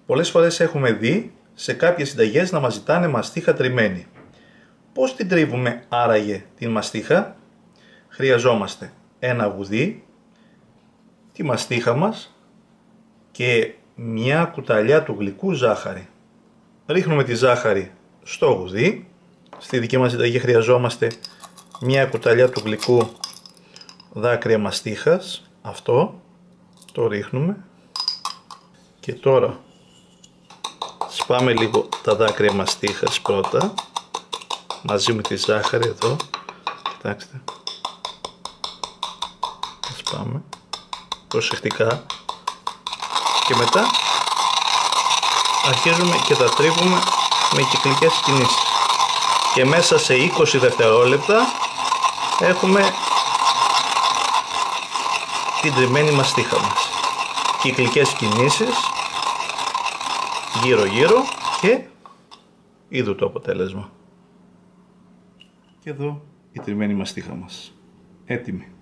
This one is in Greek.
Πολλές φορές έχουμε δει σε κάποιες συνταγές να μας ζητάνε μαστίχα τριμμένη. Πώς την τρίβουμε άραγε την μαστίχα? Χρειαζόμαστε ένα γουδί, τη μαστίχα μας και μια κουταλιά του γλυκού ζάχαρη. Ρίχνουμε τη ζάχαρη στο γουδί. Στη δική μας συνταγή χρειαζόμαστε μια κουταλιά του γλυκού δάκρυα μαστίχας. Αυτό το ρίχνουμε και τώρα σπάμε λίγο τα δάκρυα μαστίχας πρώτα μαζί με τη ζάχαρη εδώ. Κοιτάξτε, σπάμε προσεκτικά και μετά αρχίζουμε και τα τρίβουμε με κυκλικές κινήσεις και μέσα σε 20 δευτερόλεπτα έχουμε την τριμμένη μαστίχα μας. Κυκλικές κινήσεις γύρω γύρω και είδου το αποτέλεσμα. Και εδώ η τριμμένη μαστίχα μας έτοιμη.